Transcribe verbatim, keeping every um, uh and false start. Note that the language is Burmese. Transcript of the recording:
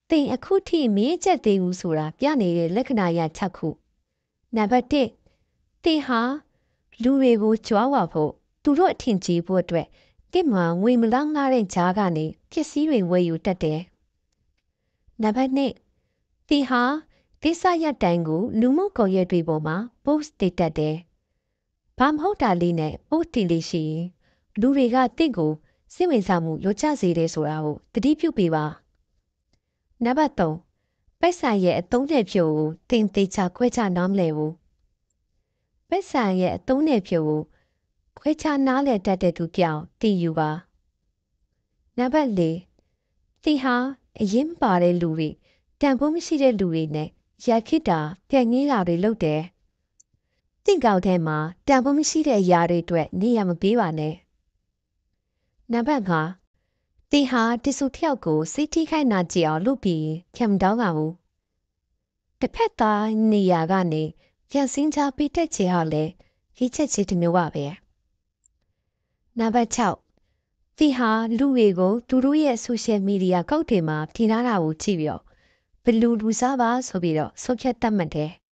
သင်အခုထိမင်းချက်သေးဘူးဆိုတာပြနေတဲ့လက္ခဏာရချက်ခုနံပါတ်တစ်သင်ဟာလူတွေကိုကြွားဝါဖို့သူတို့အထင်ကြီးဖို့အတွက်တစ်မှာငွေမလောင်းလာတဲ့ဂျားကနေပစ္စည်းတွေဝယ်ယူတတ်တယ်နံပါတ်နှစ်သင်ဟာကိစ္စရပ်တိုင်းကိုလူမှုကွန်ရက်တွေပေါ်မှာ post တင်တတ်တယ်ဘာမဟုတ်တာလေးနဲ့ post တင်လို့ရှိရင်လူတွေကတင့်ကိုစိတ်ဝင်စားမှုလျော့ကျစေတယ်ဆိုတာကိုသတိပြုပေးပါနံပါတ်သုံးပိုက်ဆံရဲ့အသုံးနဲ့ဖြိုကိုသင်သေချာခွဲခြားနားမလဲဘူးပိုက်ဆံရဲ့အသုံးနဲ့ဖြိုကိုခွဲခြားနားလည်တတ်တဲ့သူပြောင်းတည်ယူပါနံပါတ်လေးသင်ဟာအရင်ပါတဲ့လူတွေတန်ဖိုးမရှိတဲ့လူတွေနဲ့ရက်ခိတာပြန်ငင်းတာတွေလုပ်တယ်တင့်ကောက်ထဲမှာတန်ဖိုးမရှိတဲ့အရာတွေအတွက်နေရမပေးပါနဲ့နံပါတ်၅သင်ဟာတဆူတယောက်ကိုစိတ်ထိခိုက်နာကြအောင်လုပ်ပြီးခံမတောင်းပါဘူးတစ်ဖက်သားနေရာကနေပြန်စင်းချပေးတတ်ချေဟာလေရေးချက်ချေတစ်မျိုးပါပဲနံပါတ်၆သင်ဟာလူတွေကိုသူတို့ရဲ့ဆိုရှယ်မီဒီယာကောက်တွေမှာထင်ထားတာကိုကြည့်ပြီးတော့ဘလူလူစားပါဆိုပြီးတော့ဆုံးဖြတ်တတ်မှတ်တယ်